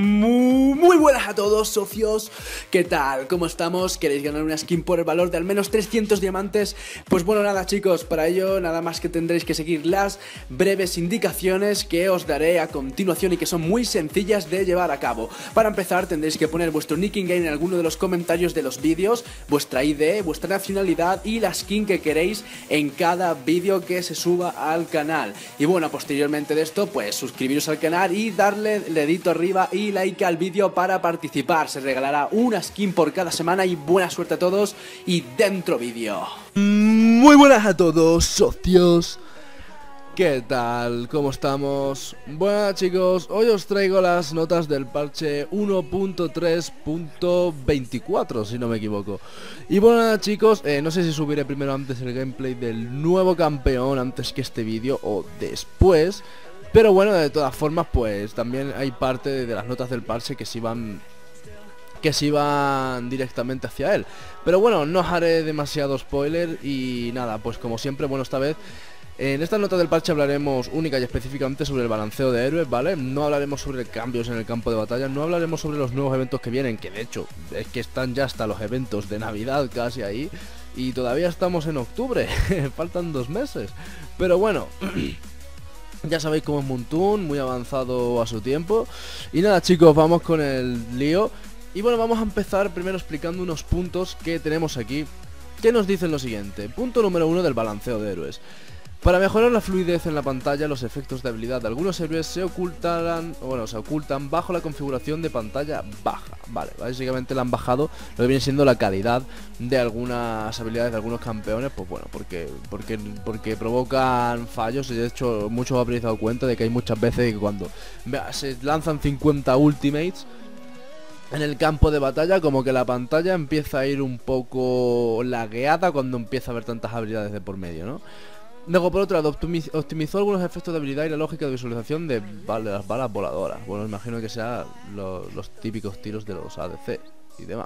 Muy buenas a todos, socios. ¿Qué tal? ¿Cómo estamos? ¿Queréis ganar una skin por el valor de al menos 300 diamantes? Pues bueno, nada chicos, para ello nada más que tendréis que seguir las breves indicaciones que os daré a continuación y que son muy sencillas de llevar a cabo. Para empezar tendréis que poner vuestro nick in game en alguno de los comentarios de los vídeos, vuestra ID, vuestra nacionalidad y la skin que queréis en cada vídeo que se suba al canal. Y bueno, posteriormente de esto pues suscribiros al canal y darle el dedito arriba y like al vídeo para participar. Se regalará una skin por cada semana y buena suerte a todos y dentro vídeo. Muy buenas a todos, socios. ¿Qué tal? ¿Cómo estamos? Bueno chicos, hoy os traigo las notas del parche 1.3.24, si no me equivoco. Y bueno chicos, no sé si subiré primero antes el gameplay del nuevo campeón antes que este vídeo o después. Pero bueno, de todas formas, pues también hay parte de las notas del parche que se iban directamente hacia él. Pero bueno, no os haré demasiado spoiler y nada, pues como siempre, bueno, esta vez en esta nota del parche hablaremos única y específicamente sobre el balanceo de héroes, ¿vale? No hablaremos sobre cambios en el campo de batalla, no hablaremos sobre los nuevos eventos que vienen, que de hecho es que están ya hasta los eventos de Navidad casi ahí. Y todavía estamos en octubre, faltan 2 meses. Pero bueno... Ya sabéis cómo es Moontoon, muy avanzado a su tiempo. Y nada chicos, vamos con el lío. Y bueno, vamos a empezar primero explicando unos puntos que tenemos aquí, que nos dicen lo siguiente. Punto número 1 del balanceo de héroes. Para mejorar la fluidez en la pantalla, los efectos de habilidad de algunos héroes se ocultan bajo la configuración de pantalla baja. Vale, básicamente le han bajado lo que viene siendo la calidad de algunas habilidades de algunos campeones, pues bueno, porque provocan fallos. Y de hecho muchos habréis dado cuenta de que hay muchas veces que cuando se lanzan 50 ultimates en el campo de batalla, como que la pantalla empieza a ir un poco lagueada cuando empieza a haber tantas habilidades de por medio, ¿no? Luego, por otro lado, optimizó algunos efectos de habilidad y la lógica de visualización de las balas voladoras. Bueno, imagino que sean los típicos tiros de los ADC y demás.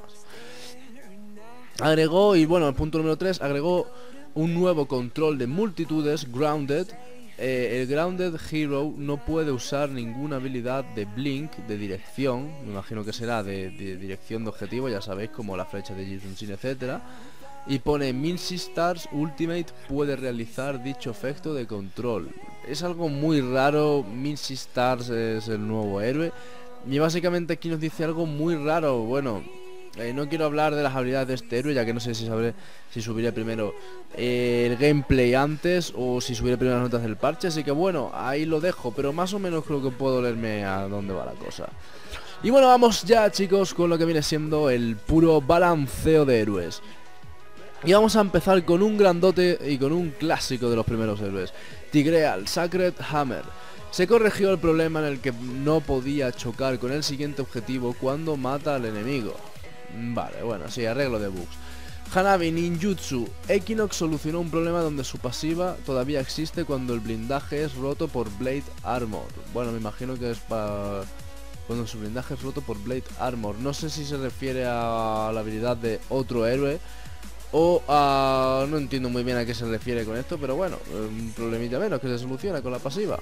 Agregó, y bueno, el punto número 3, agregó un nuevo control de multitudes, Grounded. El Grounded Hero no puede usar ninguna habilidad de blink, de dirección. Me imagino que será de dirección de objetivo, ya sabéis, como la flecha de Jisung, etcétera. Y pone Mincy Stars Ultimate puede realizar dicho efecto de control. Es algo muy raro. Mincy Stars es el nuevo héroe. Y básicamente aquí nos dice algo muy raro. Bueno, no quiero hablar de las habilidades de este héroe, ya que no sé si sabré si subiré primero el gameplay antes o si subiré primero las notas del parche. Así que bueno, ahí lo dejo, pero más o menos creo que puedo leerme a dónde va la cosa. Y bueno, vamos ya chicos con lo que viene siendo el puro balanceo de héroes. Y vamos a empezar con un grandote y con un clásico de los primeros héroes, Tigreal, Sacred Hammer. Se corrigió el problema en el que no podía chocar con el siguiente objetivo cuando mata al enemigo. Vale, bueno, sí, arreglo de bugs. Hanabi Ninjutsu. Equinox solucionó un problema donde su pasiva todavía existe cuando el blindaje es roto por Blade Armor. Bueno, me imagino que es para... cuando su blindaje es roto por Blade Armor. No sé si se refiere a la habilidad de otro héroe o no entiendo muy bien a qué se refiere con esto, pero bueno, un problemilla menos que se soluciona con la pasiva.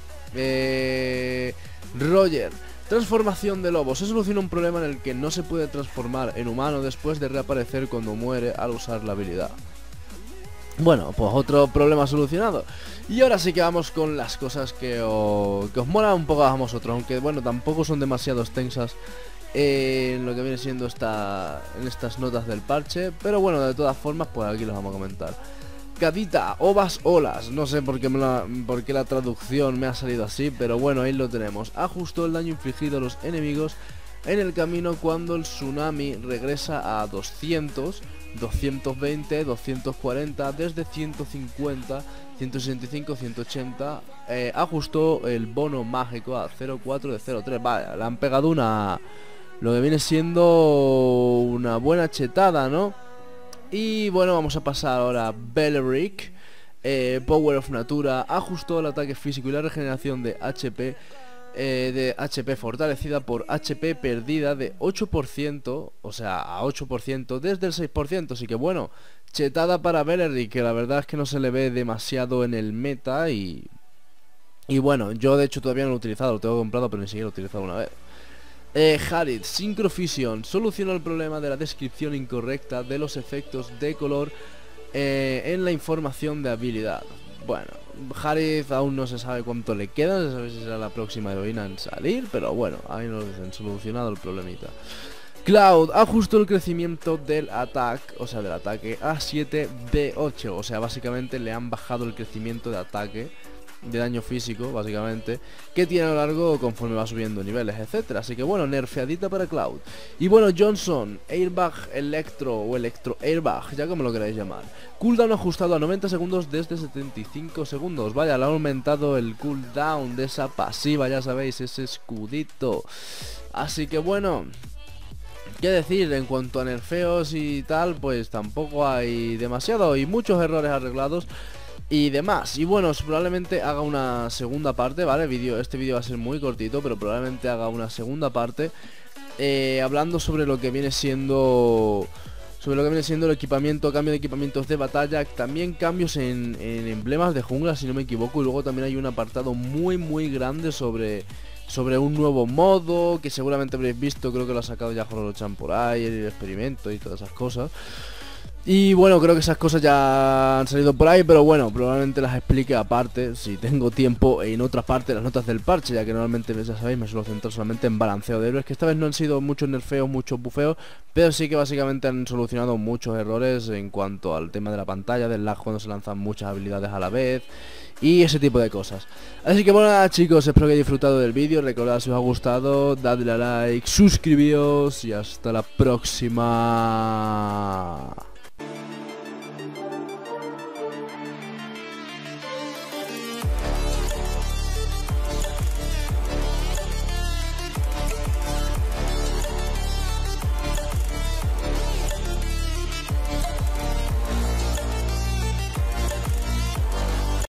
Roger. Transformación de lobo. Se soluciona un problema en el que no se puede transformar en humano después de reaparecer cuando muere al usar la habilidad. Bueno, pues otro problema solucionado. Y ahora sí que vamos con las cosas que os molan un poco a vosotros, aunque bueno, tampoco son demasiado extensas en lo que viene siendo en estas notas del parche. Pero bueno, de todas formas, pues aquí los vamos a comentar. Kadita, ovas olas. No sé por qué la traducción me ha salido así, pero bueno, ahí lo tenemos. Ajustó el daño infligido a los enemigos en el camino cuando el tsunami regresa a 200, 220, 240, desde 150, 165, 180. Ajustó el bono mágico a 0,4 de 0,3. Vale, le han pegado lo que viene siendo una buena chetada, ¿no? Y bueno, vamos a pasar ahora a Beleric. Power of Natura ajustó el ataque físico y la regeneración de HP fortalecida por HP perdida de 8%, o sea, a 8% desde el 6%. Así que bueno, chetada para Beleric, que la verdad es que no se le ve demasiado en el meta. Y bueno, yo de hecho todavía no lo he utilizado, lo tengo comprado pero ni siquiera lo he utilizado una vez. Harith, Synchrofusion, soluciona el problema de la descripción incorrecta de los efectos de color en la información de habilidad. Bueno, Harith aún no se sabe cuánto le queda, no se sabe si será la próxima heroína en salir, pero bueno, ahí nos han solucionado el problemita. Cloud ajustó el crecimiento del ataque, o sea del ataque a 7d8, o sea básicamente le han bajado el crecimiento de ataque, de daño físico básicamente, que tiene a lo largo conforme va subiendo niveles, etcétera. Así que bueno, nerfeadita para Cloud. Y bueno, Johnson, Airbag Electro o Electro Airbag, ya como lo queráis llamar. Cooldown ajustado a 90 segundos desde 75 segundos. Vaya, le ha aumentado el cooldown de esa pasiva, ya sabéis, ese escudito. Así que bueno, qué decir, en cuanto a nerfeos y tal, pues tampoco hay demasiado y muchos errores arreglados y demás. Y bueno, probablemente haga una segunda parte, ¿vale? Este vídeo va a ser muy cortito, pero probablemente haga una segunda parte hablando sobre lo que viene siendo el equipamiento, cambio de equipamientos de batalla, también cambios en emblemas de jungla, si no me equivoco. Y luego también hay un apartado muy grande sobre un nuevo modo que seguramente habréis visto, creo que lo ha sacado ya Horror-chan por ahí, el experimento y todas esas cosas. Y bueno, creo que esas cosas ya han salido por ahí, pero bueno, probablemente las explique aparte, si tengo tiempo, en otra parte de las notas del parche, ya que normalmente, ya sabéis, me suelo centrar solamente en balanceo de héroes, que esta vez no han sido muchos nerfeos, muchos bufeos, pero sí que básicamente han solucionado muchos errores en cuanto al tema de la pantalla, del lag cuando se lanzan muchas habilidades a la vez y ese tipo de cosas. Así que bueno, nada chicos, espero que hayáis disfrutado del vídeo. Recordad, si os ha gustado, dadle a like, suscribíos y hasta la próxima.